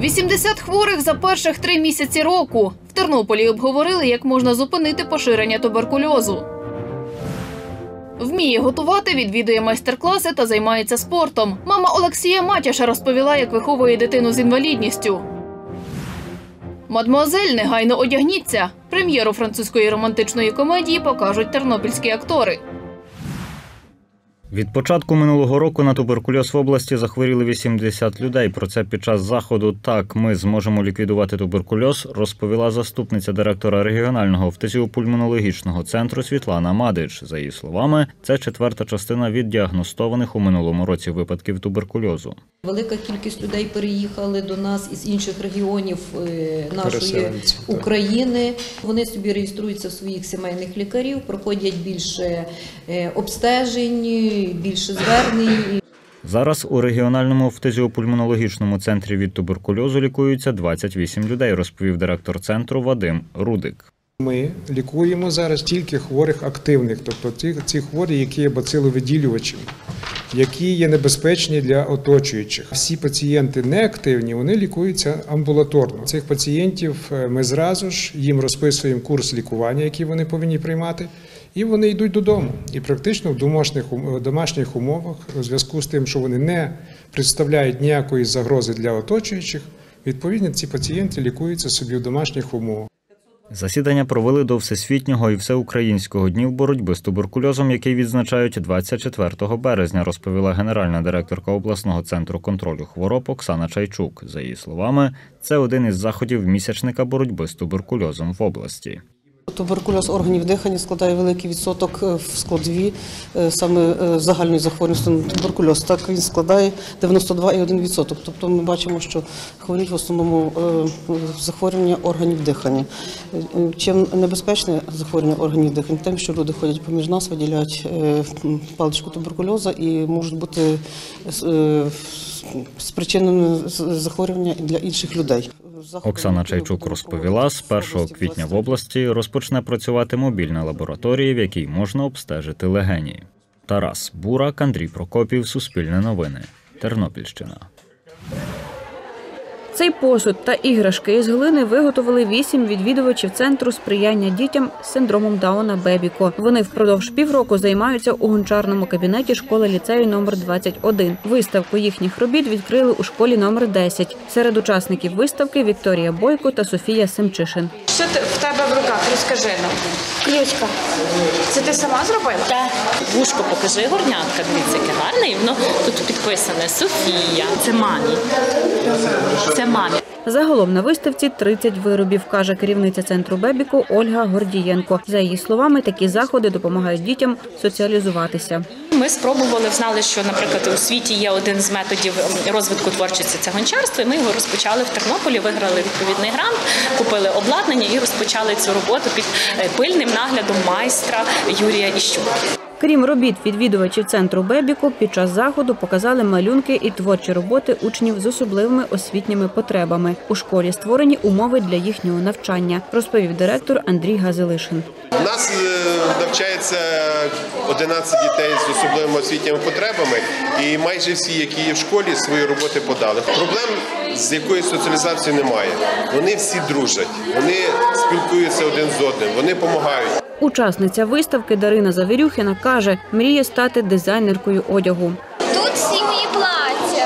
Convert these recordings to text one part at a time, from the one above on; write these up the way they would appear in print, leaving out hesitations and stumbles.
80 хворих за перших 3 місяці року. В Тернополі обговорили, як можна зупинити поширення туберкульозу. Вміє готувати, відвідує майстер-класи та займається спортом. Мама Олексія Матяша розповіла, як виховує дитину з інвалідністю. «Мадмуазель, негайно одягніться». Прем'єру французької романтичної комедії покажуть тернопільські актори. Від початку минулого року на туберкульоз в області захворіли 80 людей. Про це під час заходу «Так, ми зможемо ліквідувати туберкульоз» розповіла заступниця директора регіонального фтизіопульмонологічного центру Світлана Мадич. За її словами, це 4-та частина від діагностованих у минулому році випадків туберкульозу. Велика кількість людей переїхали до нас із інших регіонів нашої України. Вони собі реєструються в своїх сімейних лікарів, проходять більше обстежень, більше звернень. Зараз у регіональному фтизіопульмонологічному центрі від туберкульозу лікуються 28 людей, розповів директор центру Вадим Рудик. Ми лікуємо зараз тільки хворих активних, тобто ті хворі, які є бациловиділювачами, які є небезпечні для оточуючих. Всі пацієнти неактивні, вони лікуються амбулаторно. Цих пацієнтів ми зразу ж їм розписуємо курс лікування, який вони повинні приймати, і вони йдуть додому. І практично в домашніх умовах, у зв'язку з тим, що вони не представляють ніякої загрози для оточуючих, відповідно ці пацієнти лікуються собі в домашніх умовах. Засідання провели до Всесвітнього і Всеукраїнського днів боротьби з туберкульозом, який відзначають 24 березня, розповіла генеральна директорка обласного центру контролю хвороб Оксана Чайчук. За її словами, це один із заходів місячника боротьби з туберкульозом в області. Туберкульоз органів дихання складає великий відсоток в складові саме загальної захворюваності на туберкульоз. Так він складає 92,1%. Тобто ми бачимо, що хворіють в основному захворювання органів дихання. Чим небезпечне захворювання органів дихання? Тим, що люди ходять поміж нас, виділяють паличку туберкульозу і можуть бути спричинені захворювання для інших людей. Оксана Чайчук розповіла, з 1 квітня в області розпочне працювати мобільна лабораторія, в якій можна обстежити легені. Тарас Бурак, Андрій Прокопів, Суспільне новини, Тернопільщина. Цей посуд та іграшки із глини виготовили 8 відвідувачів Центру сприяння дітям з синдромом Дауна «Бебіко». Вони впродовж півроку займаються у гончарному кабінеті школи-ліцею номер 21. Виставку їхніх робіт відкрили у школі номер 10. Серед учасників виставки Вікторія Бойко та Софія Семчишин. Що в тебе в руках? Розкажи нам. Ключка. Це ти сама зробила? Так. Вушко покажи, горнятка, дивіться, яке гарне, і воно тут підписане Софія. Це мамі. Це мамі. Загалом на виставці 30 виробів, каже керівниця центру «Бебіко» Ольга Гордієнко. За її словами, такі заходи допомагають дітям соціалізуватися. Ми спробували, знали, що, наприклад, у світі є один з методів розвитку творчості – це гончарство, і ми його розпочали в Тернополі, виграли відповідний грант, купили обладнання і розпочали цю роботу під пильним наглядом майстра Юрія Іщука. Крім робіт відвідувачів центру «Бебіко», під час заходу показали малюнки і творчі роботи учнів з особливими освітніми потребами. У школі створені умови для їхнього навчання, розповів директор Андрій Газилишин. У нас навчається 11 дітей з особливими освітніми потребами, і майже всі, які є в школі, свої роботи подали. Проблем з якоюсь соціалізацією немає. Вони всі дружать, вони спілкуються один з одним, вони допомагають. Учасниця виставки Дарина Завірюхіна каже, мріє стати дизайнеркою одягу. Тут всі мої плаття.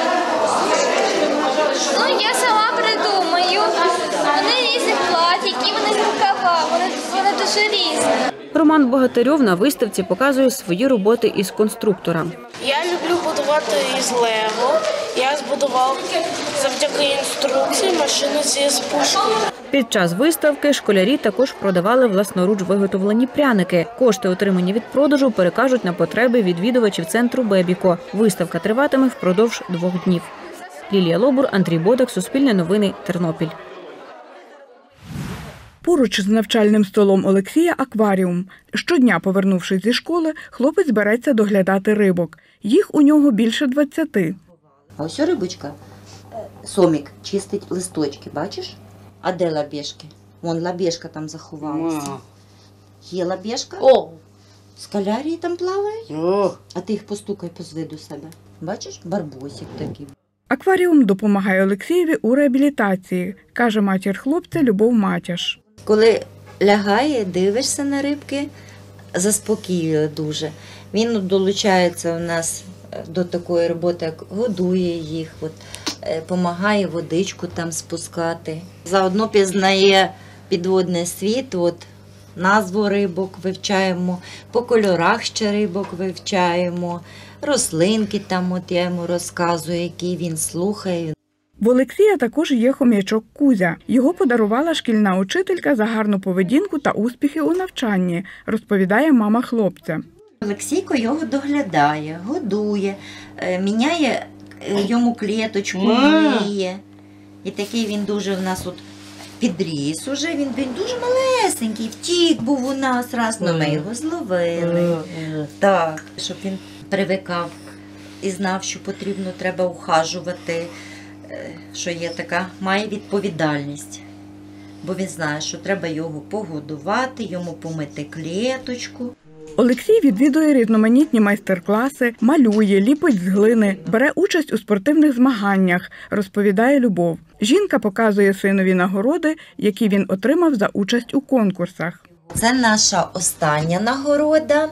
Я сама придумаю. Вони різних плаття, які вони з рукава, вони дуже різні. Роман Богатирьов на виставці показує свої роботи із конструктора. Я люблю будувати із Лего. Я збудував завдяки інструкції машину зі спушкою. Під час виставки школярі також продавали власноруч виготовлені пряники. Кошти, отримані від продажу, перекажуть на потреби відвідувачів центру «Бебіко». Виставка триватиме впродовж 2 днів. Лілія Лобур, Андрій Бодак, Суспільне новини, Тернопіль. Поруч з навчальним столом Олексія – акваріум. Щодня, повернувшись зі школи, хлопець береться доглядати рибок. Їх у нього більше 20. А ось рибочка, сомік, чистить листочки, бачиш? А де лабешки? Вон лабешка там заховалася. Є лабешка? О! Скалярії там плавають? О! А ти їх постукай, позви до себе. Бачиш? Барбосик такий. Акваріум допомагає Олексієві у реабілітації, каже матір хлопця Любов Матяш. Коли лягає, дивишся на рибки, заспокоює дуже. Він долучається у нас до такої роботи, як годує їх, допомагає водичку там спускати. Заодно пізнає підводний світ, назву рибок вивчаємо, по кольорах ще рибок вивчаємо, рослинки там, я йому розказую, які він слухає. В Олексія також є хом'ячок Кузя. Його подарувала шкільна учителька за гарну поведінку та успіхи у навчанні, розповідає мама хлопця. Олексійко його доглядає, годує, міняє йому клеточку, миє. І такий він дуже в нас підріс уже, він дуже малесенький, втік був у нас раз, але ми його зловили. Так, щоб він привикав і знав, що треба ухажувати, що є така, має відповідальність. Бо він знає, що треба його погодувати, йому помити клеточку. Олексій відвідує різноманітні майстер-класи, малює, ліпить з глини, бере участь у спортивних змаганнях, розповідає Любов. Жінка показує синові нагороди, які він отримав за участь у конкурсах. Це наша остання нагорода.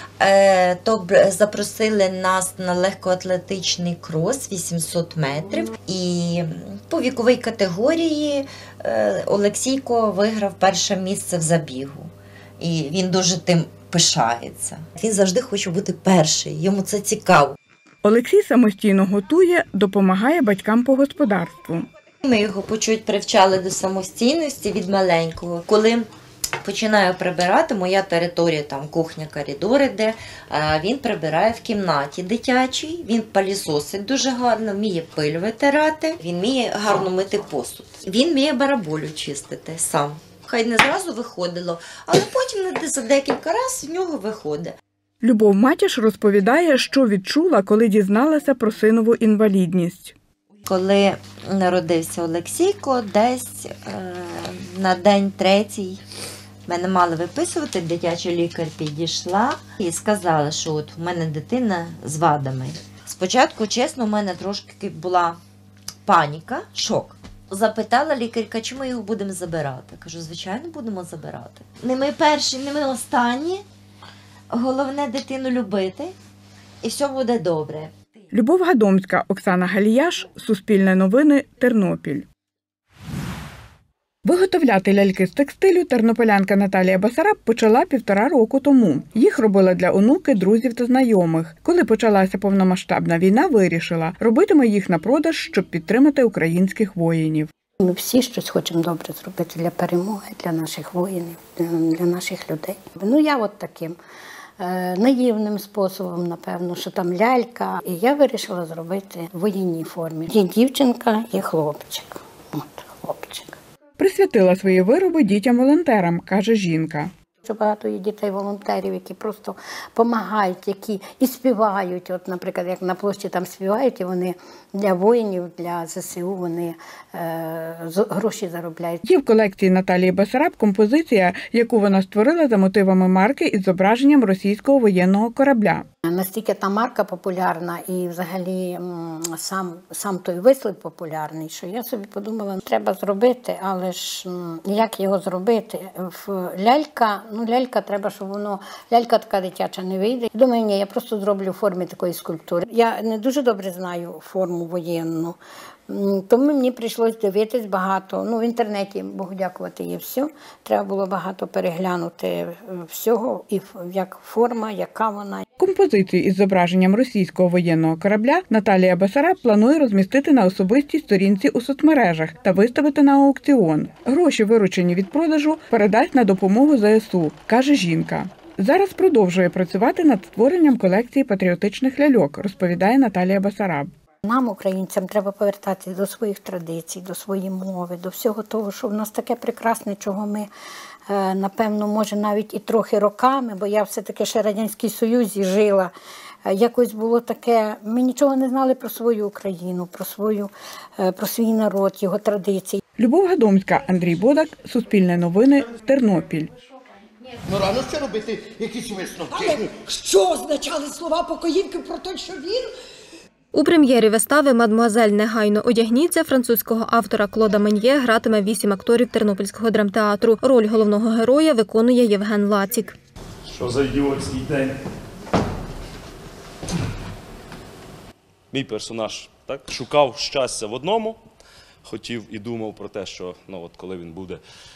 Запросили нас на легкоатлетичний крос 800 метрів. І по віковій категорії Олексійко виграв перше місце в забігу. І він дуже тим пишається. Він завжди хоче бути перший, йому це цікаво. Олексій самостійно готує, допомагає батькам по господарству. Ми його почуть привчали до самостійності від маленького. Коли починаю прибирати, моя територія, там кухня, коридори, де він прибирає в кімнаті дитячій, він пилісосить дуже гарно, вміє пиль витирати, він вміє гарно мити посуд. Він вміє бараболю чистити сам. Хай не зразу виходило, але потім за декілька разів в нього виходить. Любов Матяш розповідає, що відчула, коли дізналася про синову інвалідність. Коли народився Олексійко, десь на день третій мене мали виписувати, дитячий лікар підійшла і сказала, що в мене дитина з вадами. Спочатку, чесно, в мене трошки була паніка, шок. Запитала лікарка, чи ми його будемо забирати. Кажу, звичайно, будемо забирати. Не ми перші, не ми останні. Головне дитину любити, і все буде добре. Любов Гадомська, Оксана Галіяш, Суспільне новини, Тернопіль. Виготовляти ляльки з текстилю тернополянка Наталія Басараб почала 1,5 року тому. Їх робила для онуки, друзів та знайомих. Коли почалася повномасштабна війна, вирішила, робитиме їх на продаж, щоб підтримати українських воїнів. Ми всі щось хочемо добре зробити для перемоги, для наших воїнів, для наших людей. Я таким наївним способом, напевно, що там лялька. І я вирішила зробити в воєнній формі. Є дівчинка, є хлопчик. Хлопчик. Присвятила свої вироби дітям-волонтерам, каже жінка. Що багато є дітей-волонтерів, які просто допомагають, які і співають. Наприклад, як на площі там співають, і вони для воїнів, для ЗСУ вони гроші заробляють. Є в колекції Наталії Басараб композиція, яку вона створила за мотивами марки із зображенням російського воєнного корабля. Настільки та марка популярна і взагалі сам той вислів популярний, що я собі подумала, треба зробити, але ж як його зробити? Лялька треба, щоб лялька така дитяча не вийде. Думаю, ні, я просто зроблю в формі такої скульптури. Я не дуже добре знаю форму воєнну, тому мені прийшлось дивитись багато. В інтернеті, Богу дякувати, є все. Треба було багато переглянути всього, і як форма, яка вона. Композицію із зображенням російського воєнного корабля Наталія Басараб планує розмістити на особистій сторінці у соцмережах та виставити на аукціон. Гроші, виручені від продажу, передасть на допомогу ЗСУ, каже жінка. Зараз продовжує працювати над створенням колекції патріотичних ляльок, розповідає Наталія Басараб. Нам, українцям, треба повертатися до своїх традицій, до своєї мови, до всього того, що в нас таке прекрасне, чого ми, напевно, може навіть і трохи роками, бо я все-таки ще в Радянському Союзі жила. Якось було таке, ми нічого не знали про свою Україну, про свій народ, його традиції. Любов Гадомська, Андрій Бодак, Суспільне новини, Тернопіль. Рано ще робити якісь висновки. Але що означали слова покоївки про те, що він У прем'єрі вистави «Мадмуазель, негайно одягніться» французького автора Клода Мен'є гратиме 8 акторів Тернопільського драмтеатру. Роль головного героя виконує Євген Лацік. Що за ідіотський день? Мій персонаж шукав щастя в одному, хотів і думав про те, що коли він буде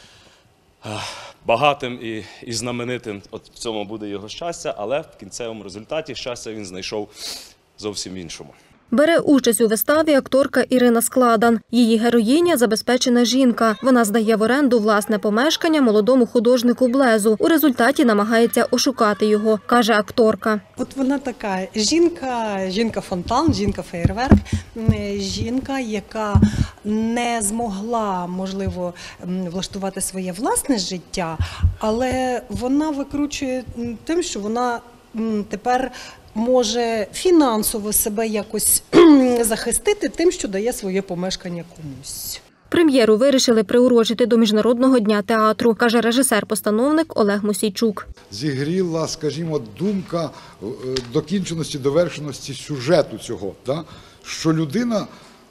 багатим і знаменитим, в цьому буде його щастя, але в кінцевому результаті щастя він знайшов зовсім іншому. Бере участь у виставі акторка Ірина Складан. Її героїня – забезпечена жінка. Вона здає в оренду власне помешкання молодому художнику Блезу. У результаті намагається ошукати його, каже акторка. От вона така жінка-фонтан, жінка-феєрверк, жінка, яка не змогла, можливо, влаштувати своє власне життя, але вона викручує тим, що вона тепер може фінансово себе якось захистити тим, що дає своє помешкання комусь. Прем'єру вирішили приурочити до Міжнародного дня театру, каже режисер-постановник Олег Мусійчук. Зігріла, скажімо, думка докінченості, довершеності сюжету цього, що людина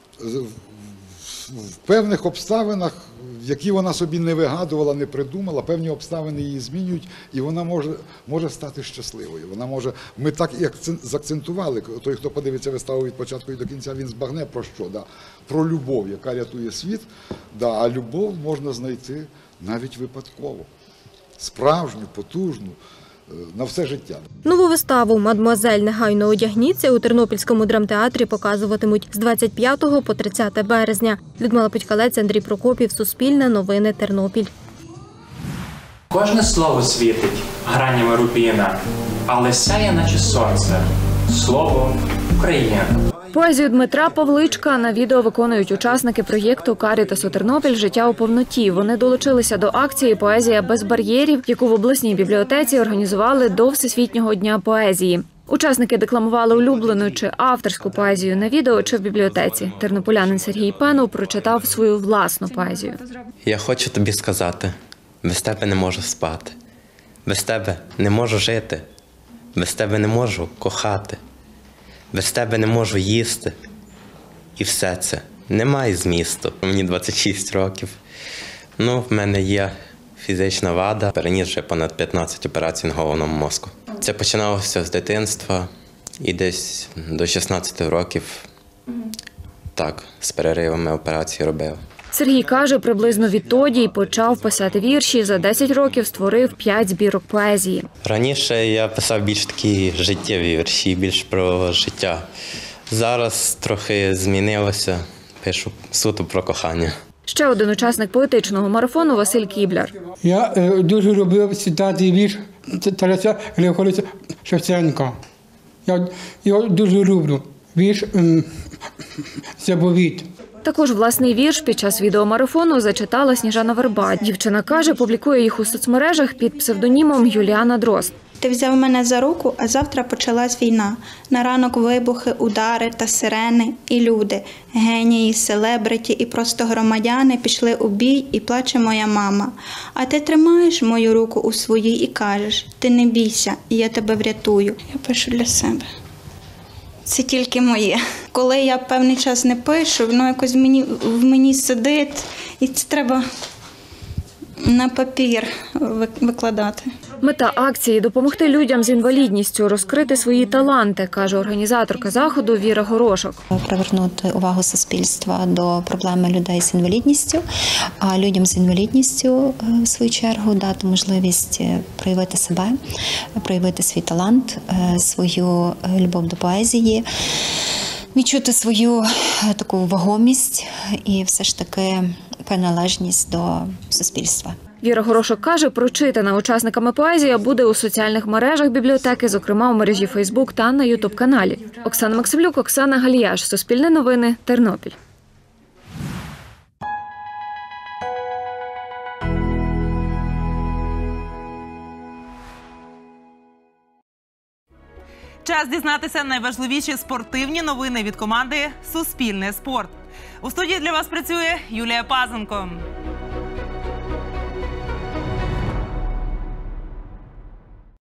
в певних обставинах, які вона собі не вигадувала, не придумала, певні обставини її змінюють, і вона може стати щасливою. Вона може, ми так і закцентували, той, хто подивиться виставу від початку і до кінця, він збагне про що? Про любов, яка рятує світ, а любов можна знайти навіть випадково. Справжню, потужну, на все життя. Нову виставу «Мадмуазель, негайно одягніться» у Тернопільському драмтеатрі показуватимуть з 25 по 30 березня. Людмила Петькалець, Андрій Прокопів, Суспільне новини, Тернопіль. Кожне слово світить гранями рубіна, але сяє, наче сонце. Слово Україна. Поезію Дмитра Павличка на відео виконують учасники проєкту «Карітасу Тернопіль. Життя у повноті». Вони долучилися до акції «Поезія без бар'єрів», яку в обласній бібліотеці організували до Всесвітнього дня поезії. Учасники декламували улюблену чи авторську поезію на відео чи в бібліотеці. Тернополянин Сергій Пенов прочитав свою власну поезію. Я хочу тобі сказати, без тебе не можу спати, без тебе не можу жити, без тебе не можу кохати. Без тебе не можу їсти. І все це не має змісту. Мені 26 років. В мене є фізична вада. Переніс вже понад 15 операцій на головному мозку. Це починалося з дитинства і десь до 16 років з переривами операції робив. Сергій каже, приблизно відтоді й почав писати вірші. За 10 років створив 5 збірок поезії. Раніше я писав більш такі життєві вірші, більш про життя. Зараз трохи змінилося, пишу суто про кохання. Ще один учасник поетичного марафону – Василь Кібляр. Я дуже любив читати вірш Тараса Григоровича Шевченка. Я його дуже люблю. Вірш «Заповіт». Також власний вірш під час відеомарафону зачитала Сніжана Верба. Дівчина каже, публікує їх у соцмережах під псевдонімом Юліана Дрозд. Ти взяв мене за руку, а завтра почалась війна. На ранок вибухи, удари та сирени і люди. Генії, селебриті і просто громадяни пішли у бій і плаче моя мама. А ти тримаєш мою руку у своїй і кажеш, ти не бійся, і я тебе врятую. Я пишу для себе. Це тільки моє. Коли я певний час не пишу, воно якось в мені сидить, і це треба на папір викладати. Мета акції – допомогти людям з інвалідністю розкрити свої таланти, каже організаторка заходу Віра Горошок. Привернути увагу суспільства до проблеми людей з інвалідністю, а людям з інвалідністю, в свою чергу, дати можливість проявити себе, проявити свій талант, свою любов до поезії, відчути свою таку вагомість і все ж таки приналежність до суспільства. Віра Горошок каже, прочитана учасниками поезія буде у соціальних мережах бібліотеки, зокрема у мережі Фейсбук та на Ютуб-каналі. Оксана Максимлюк, Оксана Галіяш, Суспільне новини, Тернопіль. Час дізнатися найважливіші спортивні новини від команди «Суспільне спорт». У студії для вас працює Юлія Пазенко.